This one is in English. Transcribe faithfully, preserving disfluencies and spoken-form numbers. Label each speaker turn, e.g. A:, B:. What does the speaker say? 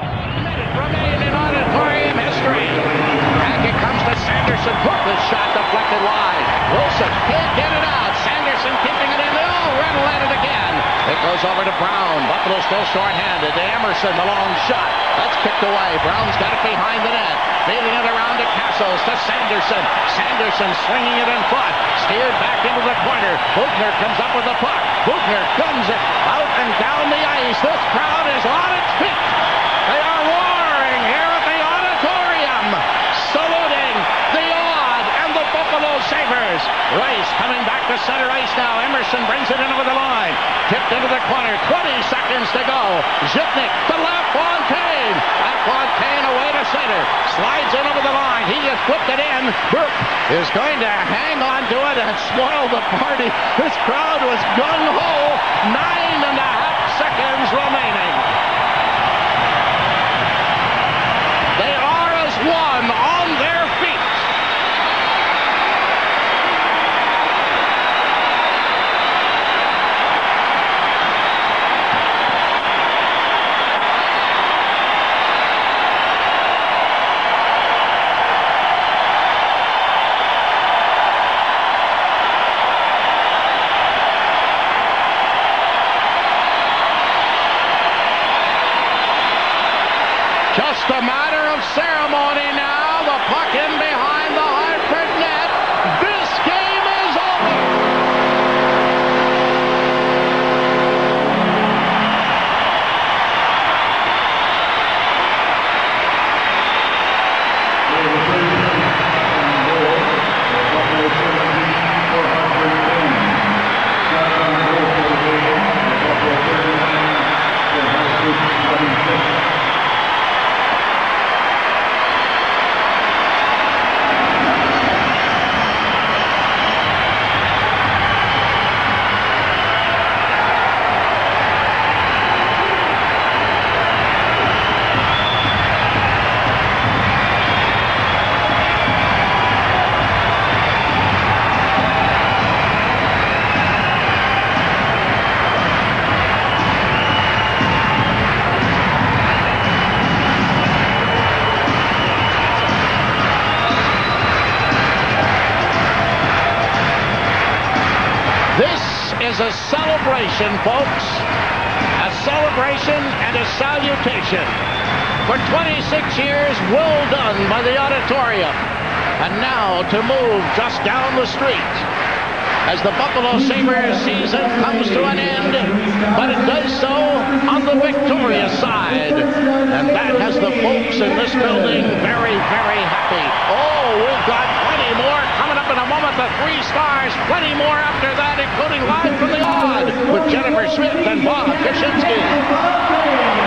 A: Remain in auditorium history. Back it comes to Sanderson. Hook the shot deflected wide. Wilson can't get it out. Sanderson keeping it in. Oh, Riddle at it again. It goes over to Brown. Buffalo still short-handed. To Emerson, the long shot. That's kicked away. Brown's got it behind the net. Feeling it around to Castles, to Sanderson. Sanderson swinging it in front. Steered back into the corner. Buchner comes up with the puck. Buchner guns it out and down the ice. This crowd is on its feet. They are roaring here at the auditorium, saluting the odd and the Buffalo Sabres. Rice coming back to center ice now. Emerson brings it in over the line. Tipped into the corner. twenty seconds to go. Zhipnik to left. Fontaine. And Fontaine away to center. Slides in over the line. He just flipped it in. Burke is going to hang on to it and spoil the party. This crowd was gung-ho. Nine and a half seconds remaining. They are as one on their feet. Just a matter of ceremony now. The puck in behind the Hartford net. This game is over. Is a celebration, folks. A celebration and a salutation. For twenty-six years, well done by the auditorium. And now to move just down the street as the Buffalo Sabres season comes to an end, but it does so on the victorious side. And that has the folks in this building very, very happy. Oh, we've got plenty more coming up in a moment. The three stars, plenty more after that, including live from the odd with Jennifer Smith and Bob Kaczynski.